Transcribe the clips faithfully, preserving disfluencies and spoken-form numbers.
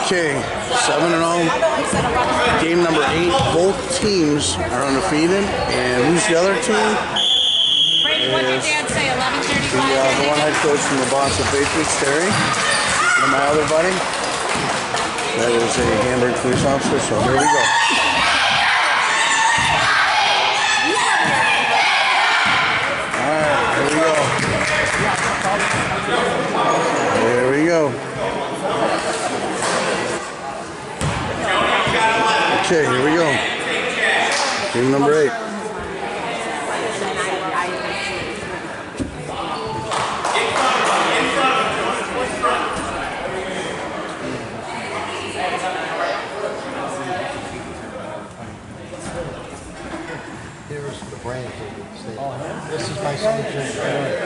Okay, seven and oh. Game number eight. Both teams are undefeated. And who's the other team? Brady, what did Dad say? eleven thirty-five. The, uh, the one head coach from the Boston Patriots, Terry. And my other buddy. That is a Hamburg police officer. So here we go. Alright, here we go. There we go. Okay, here we go. Game number eight. Here's the brand. This is my son, Jim.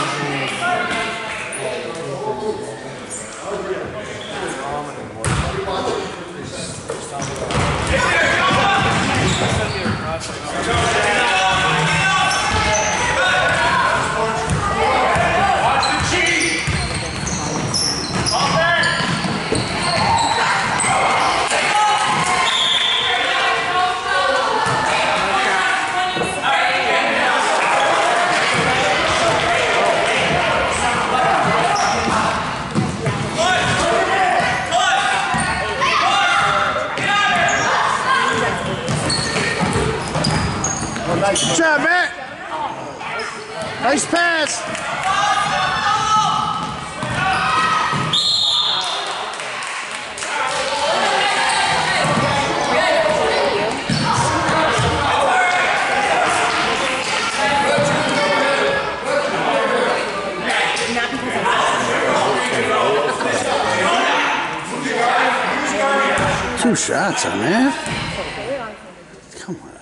Good job, Matt. Nice pass. Two shots on that. Come on.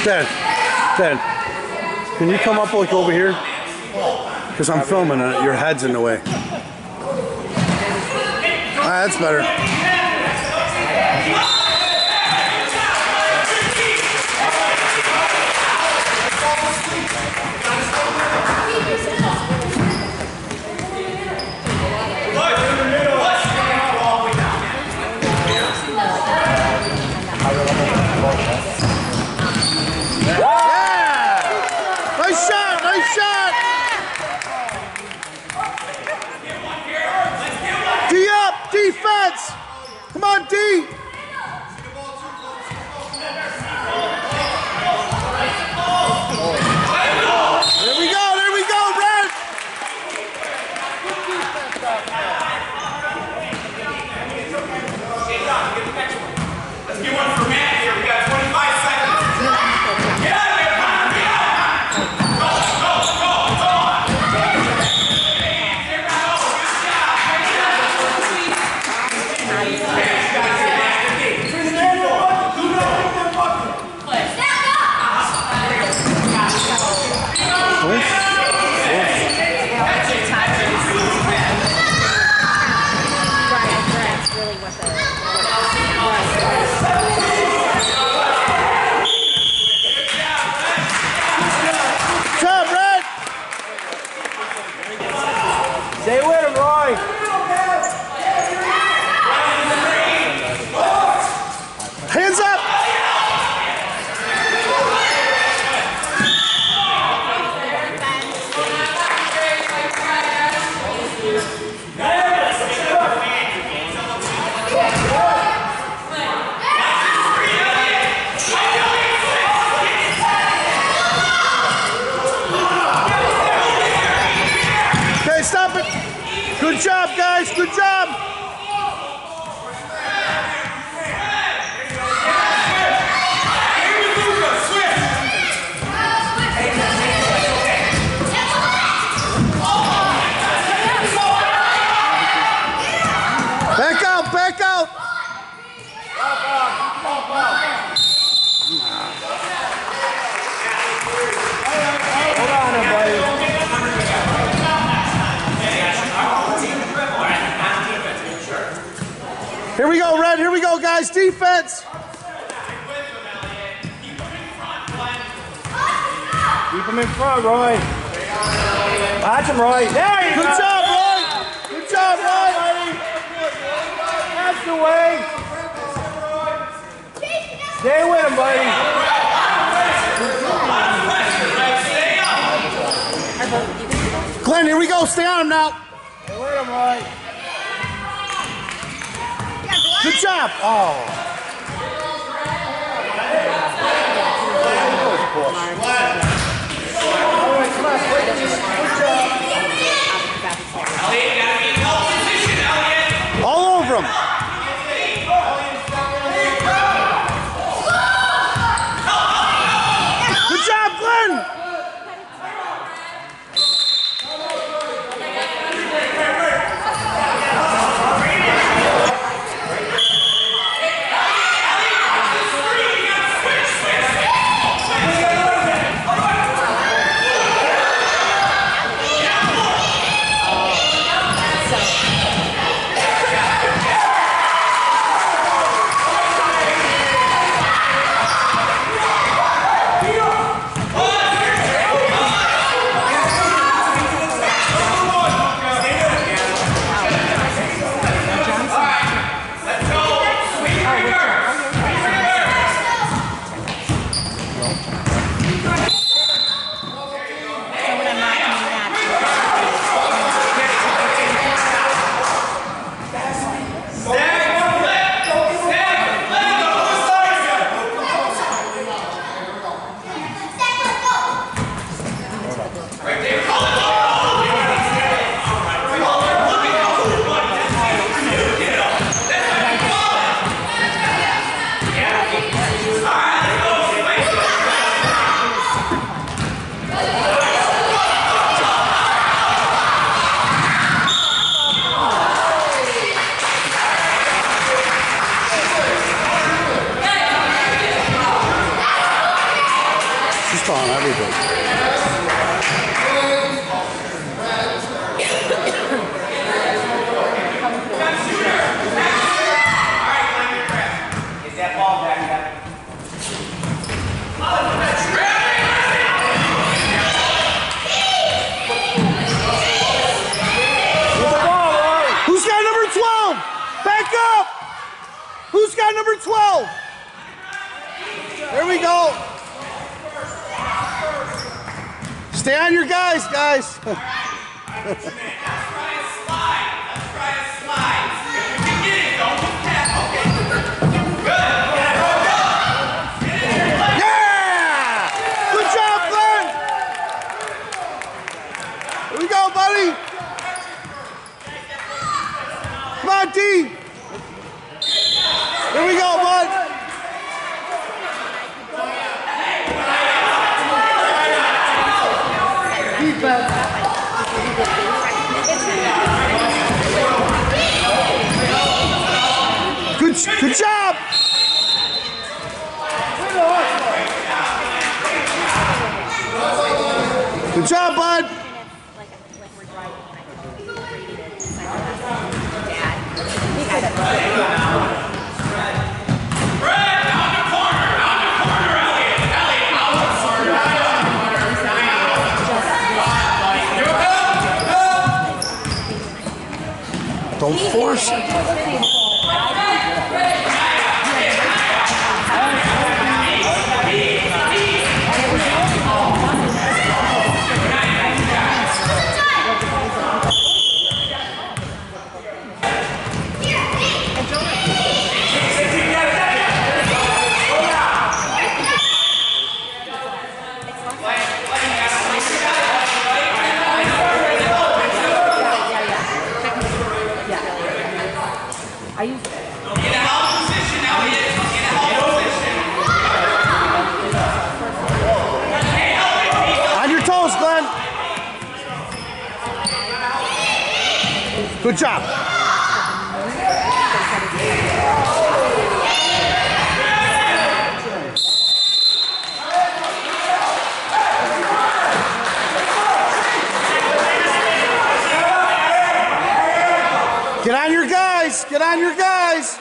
Dad, Dad, can you come up like over here? Because I'm filming and your head's in the way. Ah, that's better. Defense! Come on, D! There we go, there we go, Red! Let's get one for Matt here. We got twenty-five seconds. Get out of here, Connor! Get out! Go, go, go, go on! Stay with him, Roy. Hands up! Okay, stop it. Good job, guys. Good job. Back out, back out. Hold on, buddy. Here we go, Red. Here we go, guys. Defense. Keep him in front, Roy. Watch him, Roy. There you go. Good job, Roy. Good job, Roy. That's the way. Stay with him, buddy. Glenn, here we go. Stay on him now. Stay with him, Roy. Good job. Oh. All over him. Good job, Glenn. Who's got number twelve? There we go. Stay on your guys, guys. Let's try a slide. Let's try a slide. If you can get it, don't just tap. Okay. Good. Yeah! Good job, Glenn. Here we go, buddy. Come on, D. Here we go, bud. Defense. Good, good job. Good job, bud. Don't force it. Are you? In a house position, Elliot. In a house position. On your toes, Glenn. Good job. Get on your guys. Get on your guys.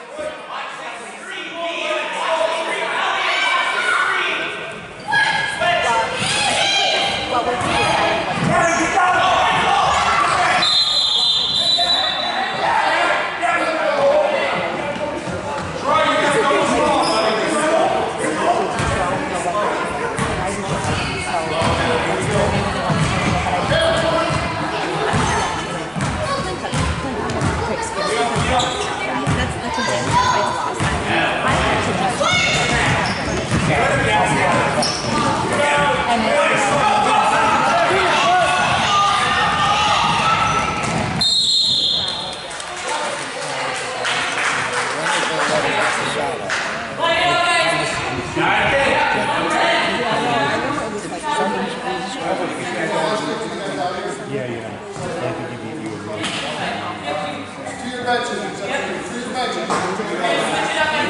Yeah, yeah. I think you beat you with me. To your benches. To your benches.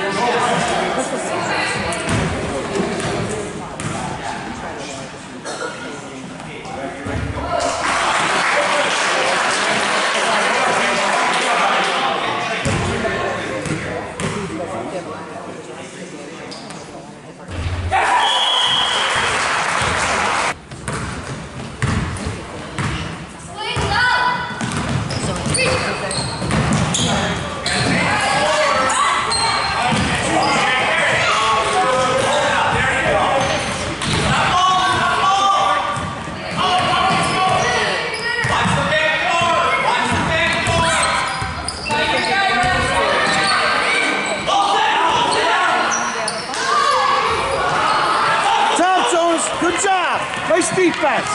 Good job. Nice defense.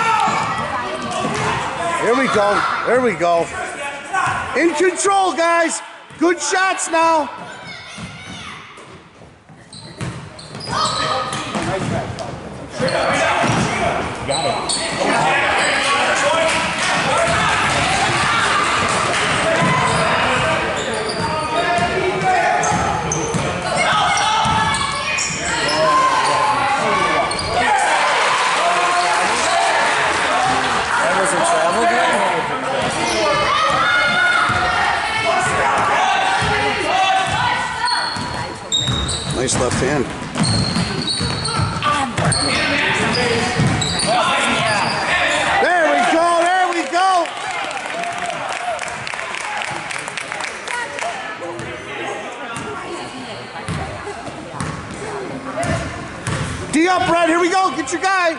Here we go. There we go. In control, guys. Good shots now. Got it. nice left hand. There we go, there we go. D up, Brad, here we go, get your guy.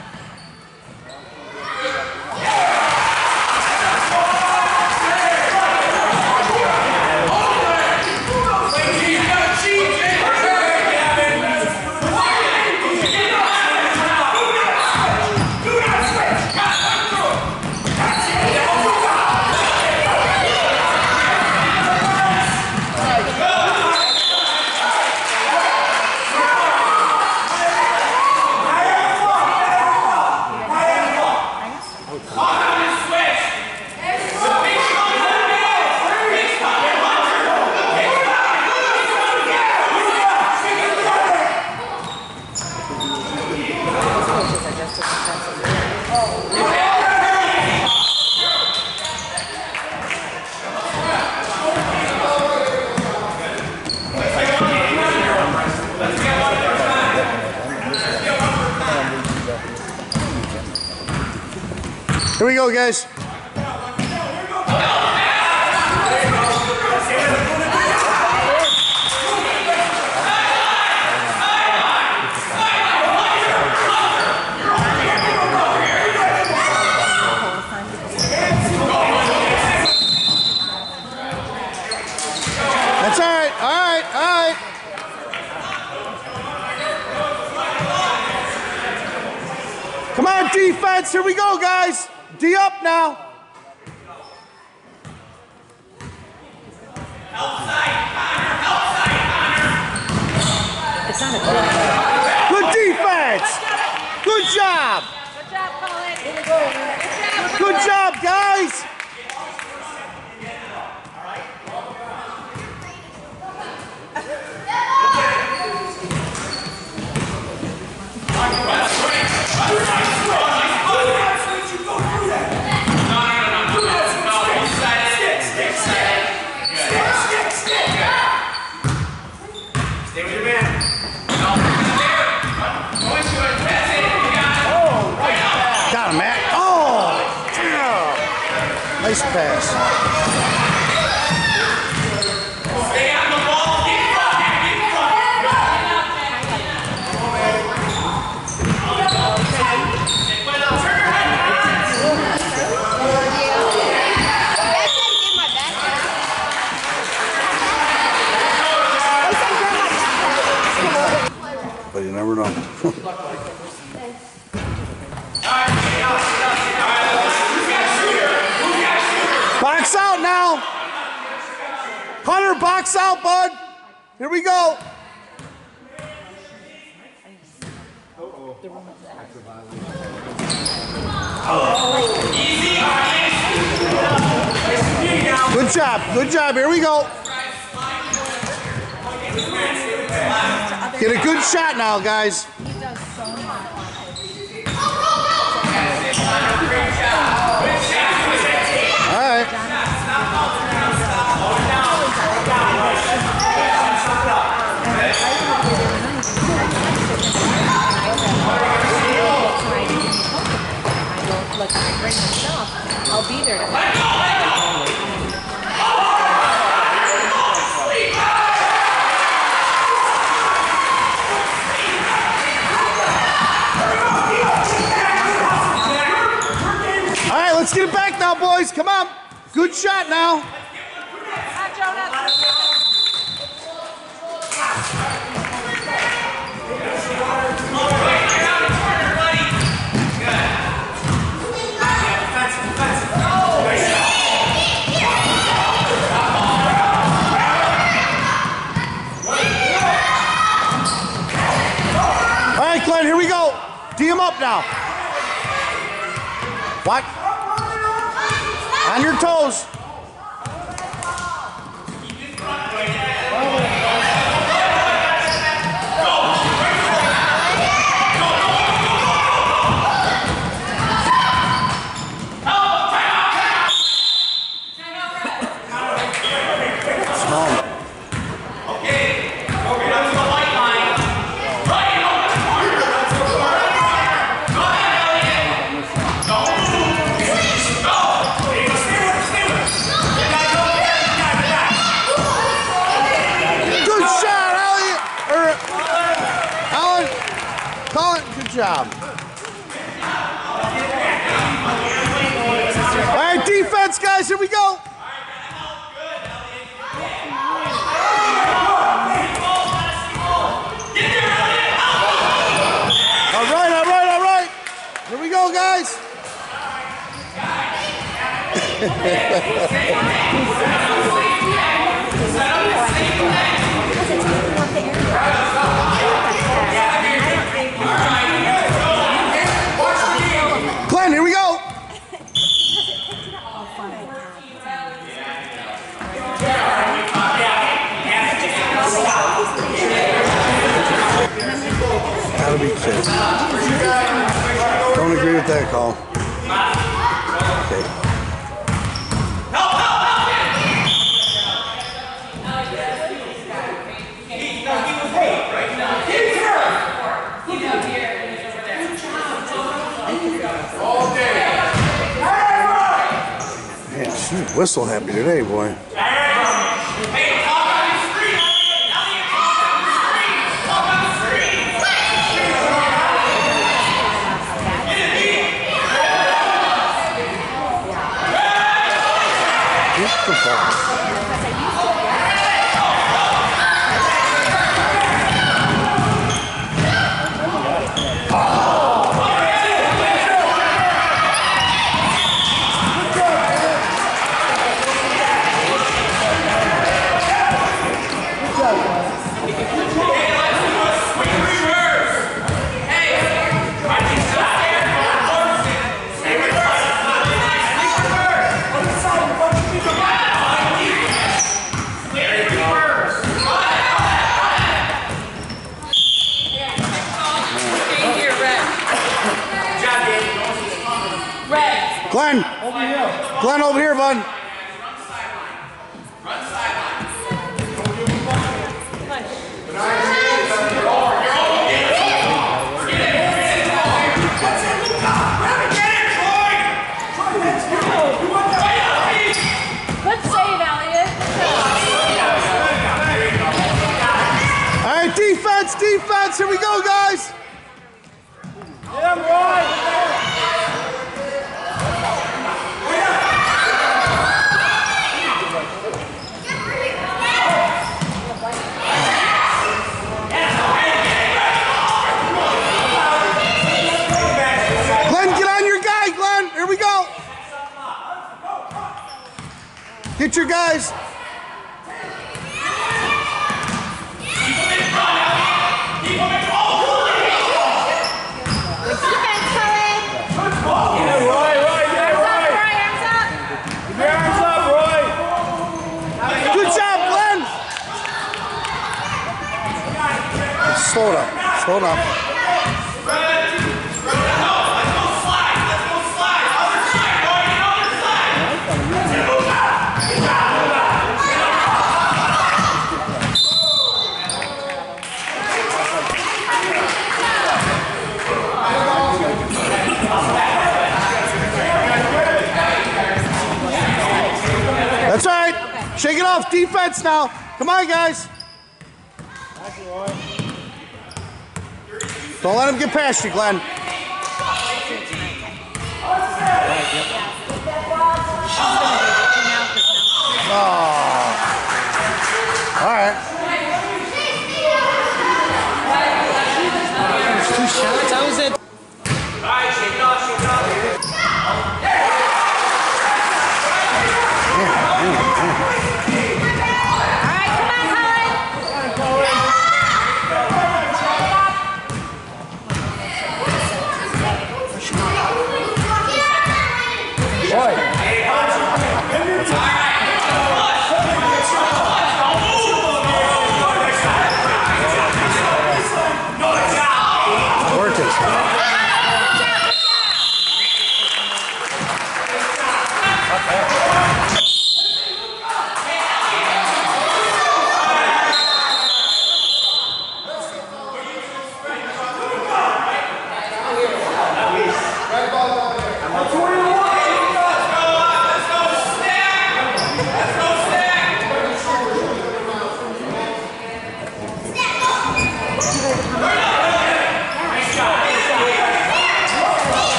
Here we go, guys. That's all right, all right, all right. Come on, defense, here we go, guys. D up now. It's not a good. Good defense. Good job. Good job, Colin. Good job. Good job, guys. Got him, Matt. Oh, yeah. Nice pass. Stay on the ball. Get in front. Get in front. Turn your head. But you never know. Box out now. Hunter, box out, bud. Here we go. Good job, good job. Here we go. Get a good shot now, guys. All right. Look, I bring myself. I'll be there to All right, let's get it back now, boys. Come on. Good shot now. All right, Glenn, here we go. D him up now. What? On your toes. Okay. Okay, that's the light line. job. All right, defense, guys, here we go. All right, all right, all right. Here we go, guys. Glenn, here we go. Gotta be kidding. Don't agree with that call. Okay. Man, she's whistle happy today, boy. Glenn, over here. Glenn, over here, bud. Good save, Elliot. All right, defense, defense. Here we go, guys. Yeah, Roy. Get your guys. Good job, Glenn. Slow it up. Slow it up. That's all right. Okay. Shake it off. Defense now. Come on, guys. Don't let him get past you, Glenn. Oh. All right. There's two shots. How was it? All right, shake it off, shake it off.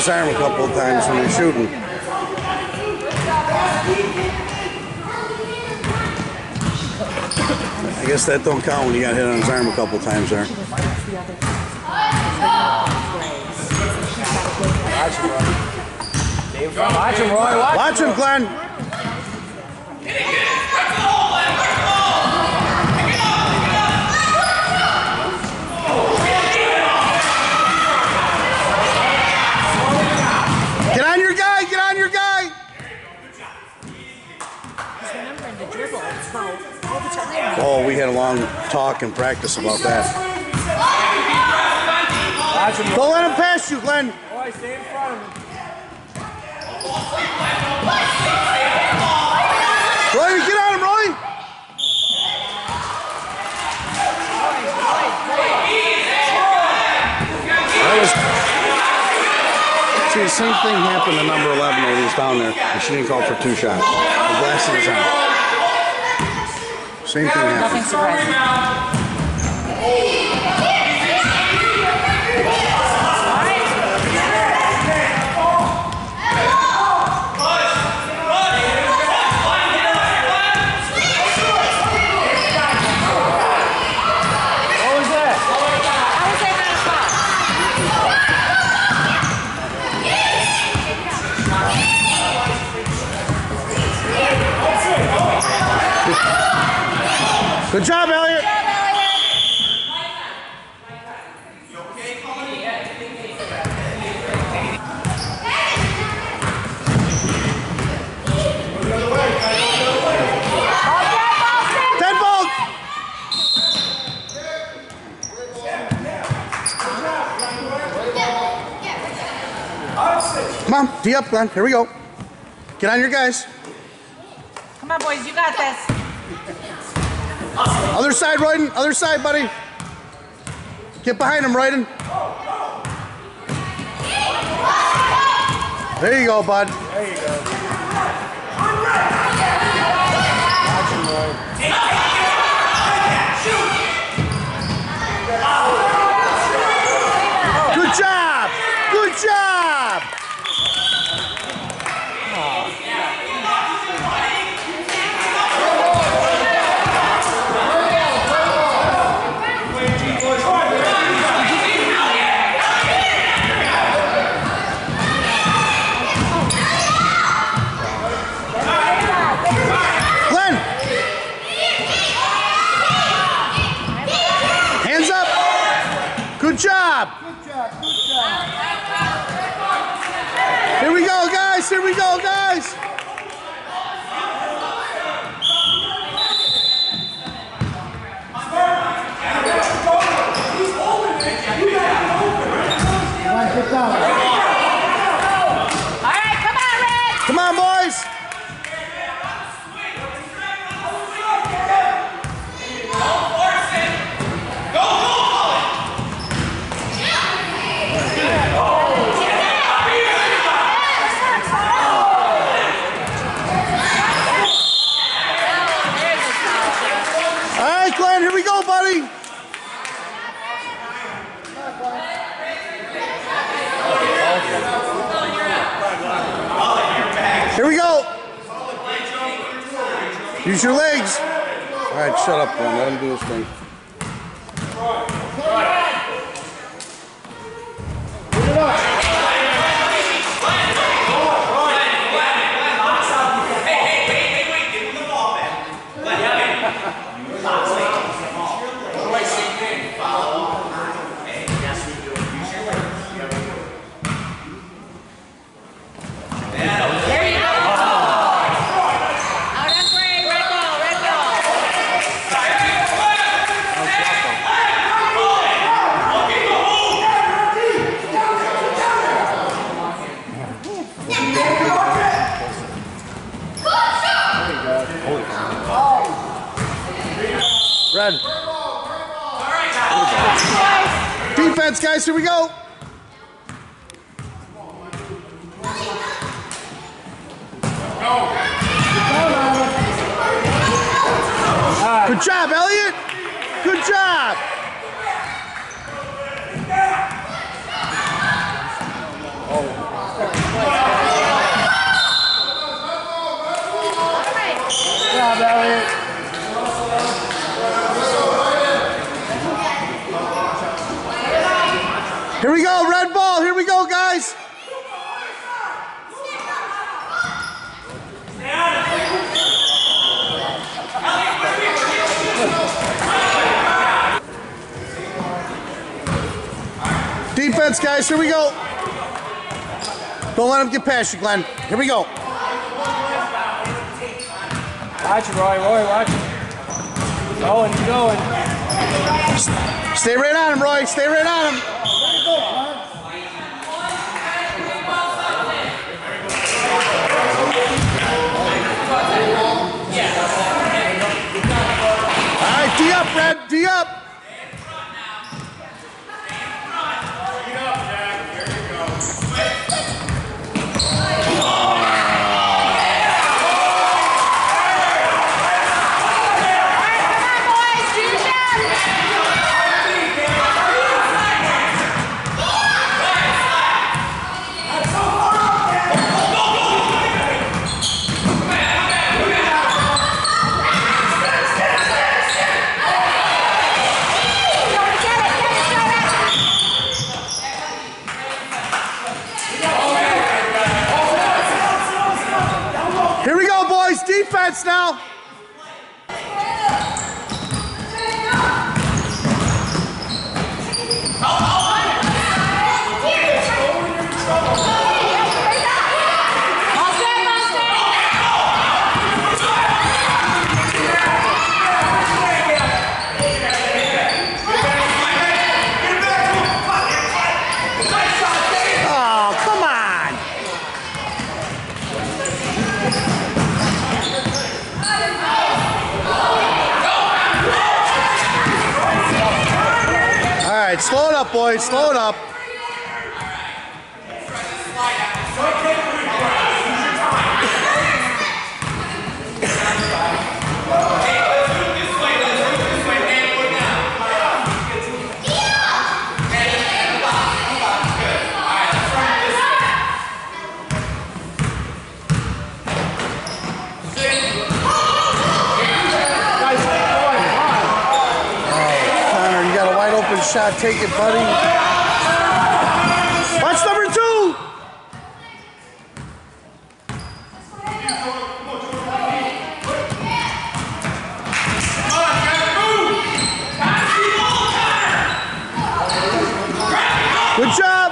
his arm a couple of times when he's shooting. I guess that don't count when you got hit on his arm a couple of times there. Watch him, Roy. Watch, Watch him, Glenn. Get on your guy. Get on your guy. Remembering to dribble. So all the time. Oh, we had a long talk and practice about that. watch him. Don't let him pass you, Glenn. Roy, stay in front of him. Roy, get on him, Roy. That was. See, the same thing happened to number eleven when he was down there, and she didn't call for two shots. The glass in his hand. Same thing happened. Nothing surprising. Good job, Elliot. Ten ball. Come on, D up, Glenn. Here we go. Get on your guys. Come on, boys, you got this. Other side, Royden. Other side, buddy. Get behind him, Royden. There you go, bud. There you go. Good job. Good job. Glenn. Hands up. Good job. Here we go, guys. Here we go, guys. Get down. All right, come on, Red. Come on, boys. All right, Glenn, here we go, buddy. Here we go. Use your legs. All right, shut up, Glenn. Let him do his thing. Get it up. There you go. Out on Gray, red ball, red ball. Red. Defense, guys. Here we go. Good job, Elliot. Good job. Oh. job, Elliot. Here we go, red ball. Here we go, guys. Defense, guys. Here we go. Don't let him get past you, Glenn. Here we go. Watch it, Roy. Roy, watch it. Going, going. Stay right on him, Roy. Stay right on him. All right, D up, Red. D up. Defense now. Slow it up, boys. Slow it up. Shot, take it, buddy. Watch number two. Good job.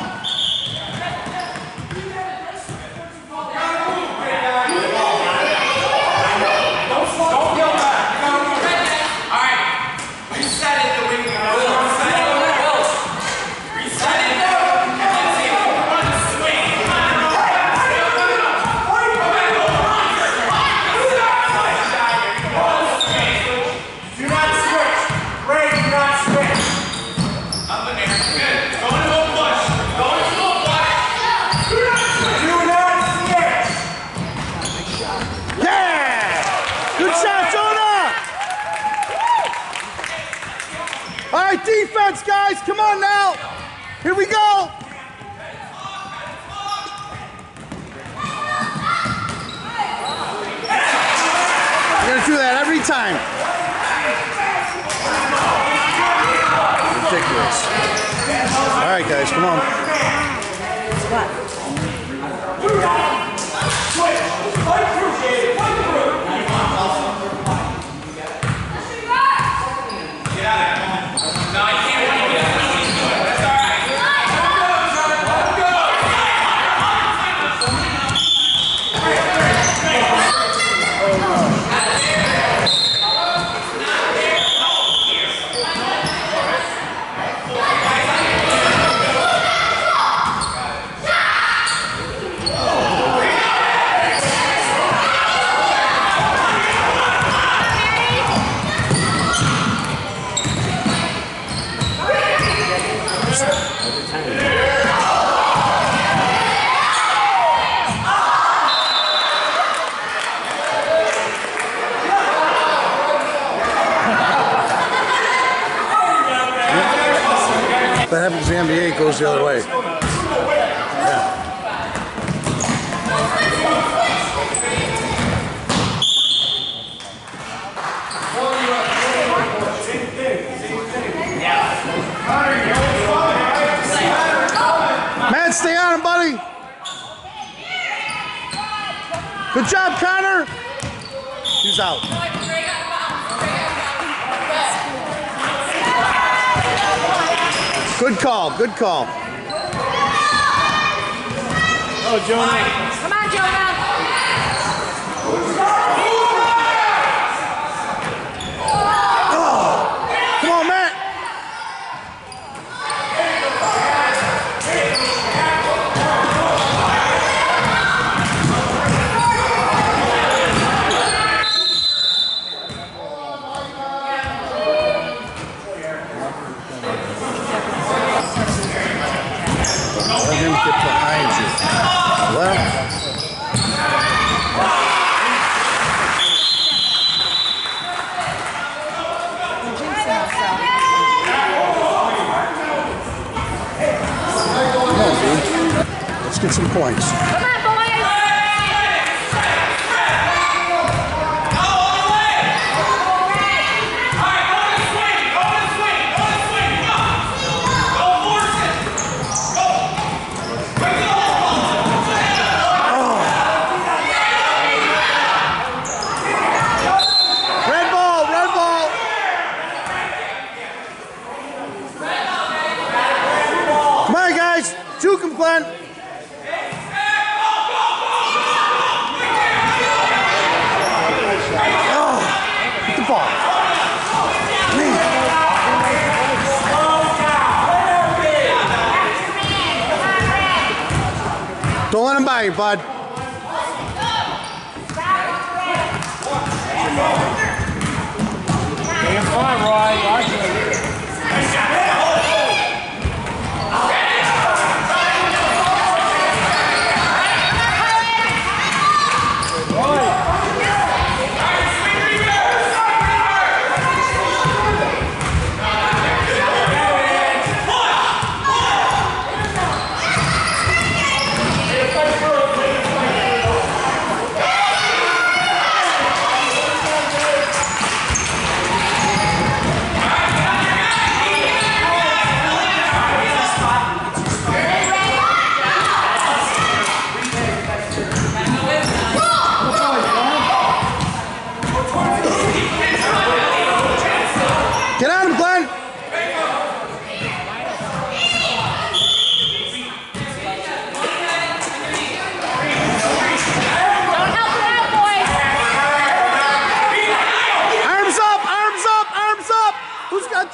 Defense, guys, come on now. Here we go. We're gonna do that every time. Ridiculous. All right, guys, come on. That happens in the N B A, it goes the other way. Yeah. Good job, Connor. He's out. Good call, good call. Oh, Jonah. Come on, Jonah. Come on, Matt. Let him get behind you. Left. Come on, dude. Let's get some points. Come on, boys. Red ball, red ball. Come on, guys. Juke him, Glenn. Oh, get the ball. Man. Don't let him buy you, bud. Game fine, Roy. Watch it. Get on him, Glenn. Don't help him out, boys. Arms up, arms up, arms up. Who's got...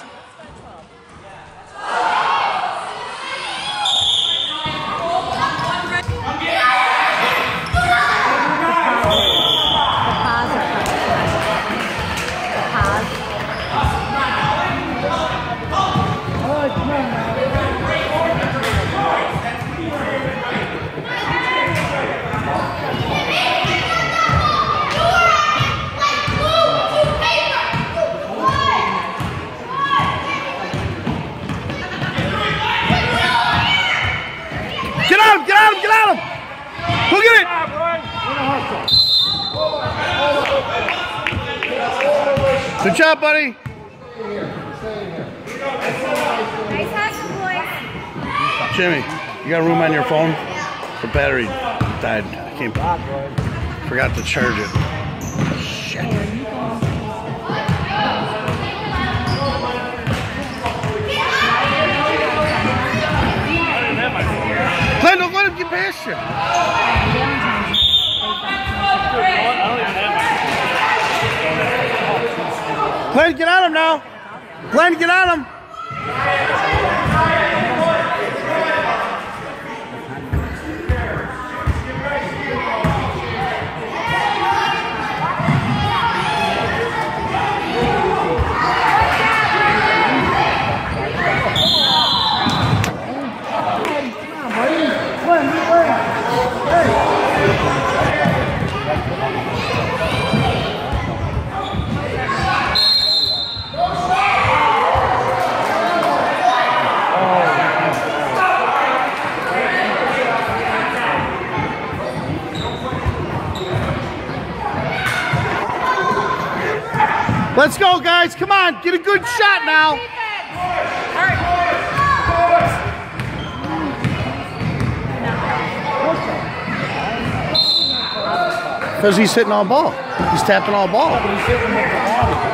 Get on him, get on him, get on him. Go get it. Good job, buddy. Nice hustle, boys. Jimmy, you got room on your phone? The battery died. I can't. Forgot to charge it. Shit. Glenn, don't let him get past you. Glenn, get on him now. Glenn, get on him. Let's go, guys. Come on. Get a good shot now. Because he's hitting all ball. He's tapping all ball. He's hitting him with the ball.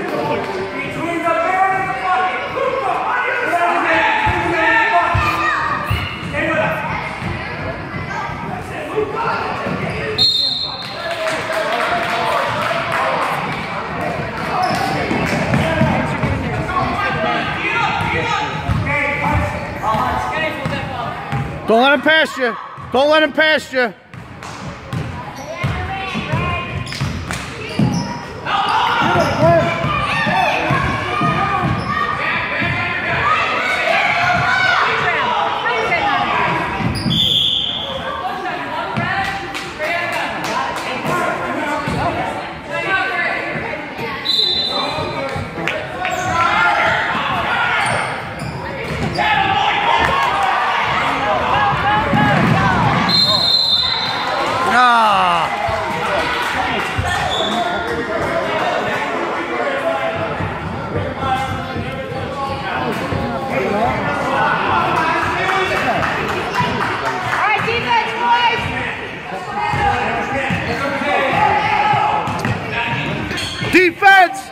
Don't let him pass you. Don't let him pass you. Defense!